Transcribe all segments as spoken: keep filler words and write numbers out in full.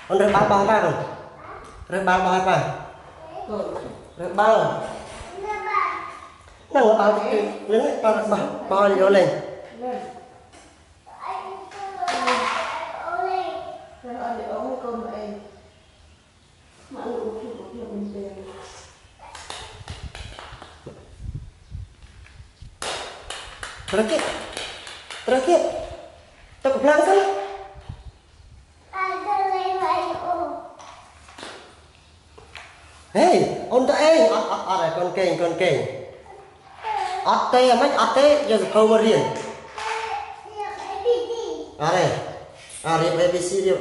con rớt bao bao ra rồi rớt bao bao ra rớt bao nó bao lên đấy bao bao bao vô lên terakhir terakhir tak pulang sana hey ông ta ê ọt ọt ọt con kênh con kênh ọt tê mấy ọt tê giờ câu mà riêng à đây à riêng a bê xê điệu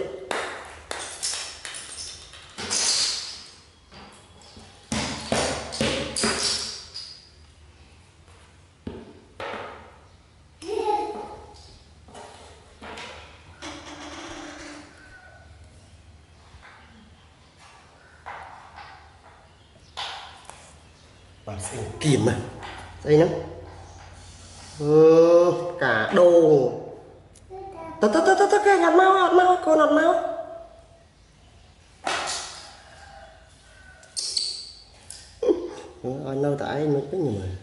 bản sinh kìm mà đây nhá ừ, cả đồ tớ tớ tớ tớ tớ cái ngặt mau ngặt mau con ngặt mau ở đâu tại nó cái gì mà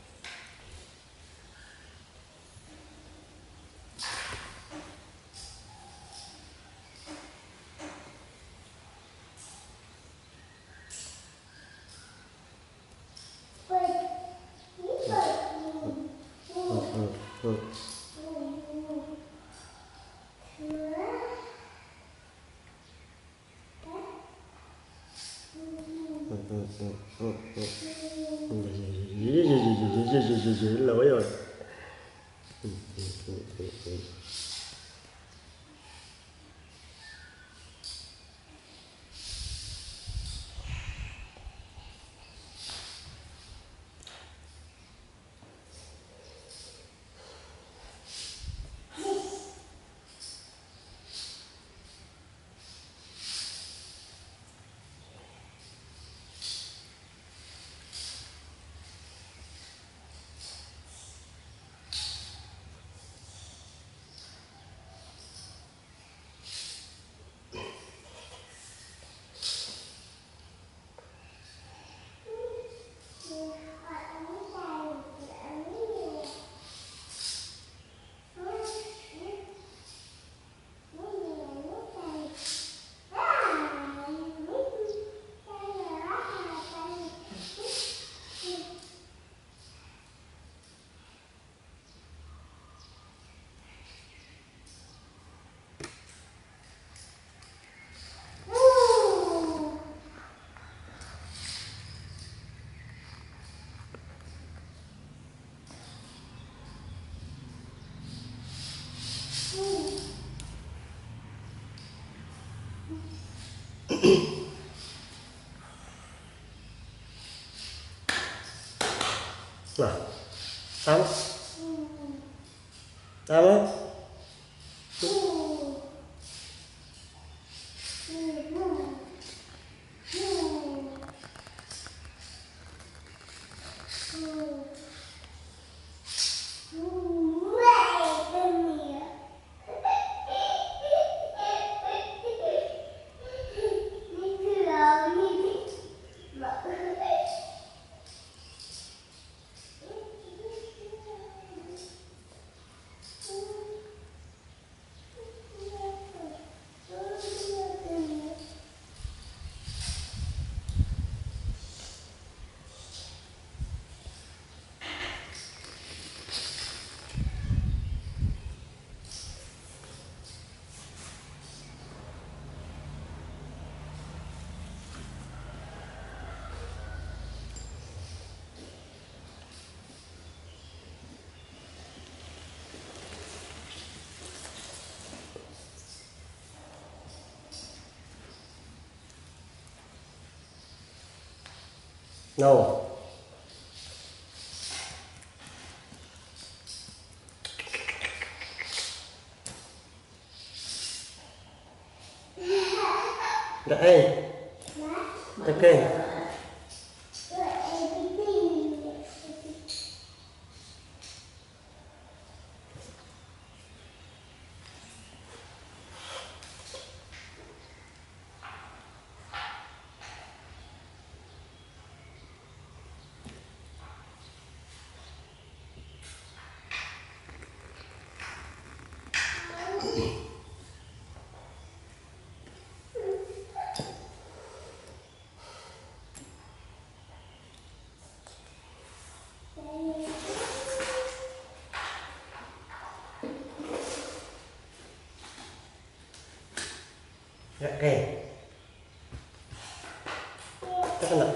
lỗi rồi nào tám tám á no đây ok Oke. Itu kena.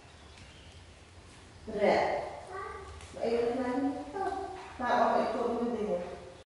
Rẻ. Vậy là sao? Tạo vậy trộn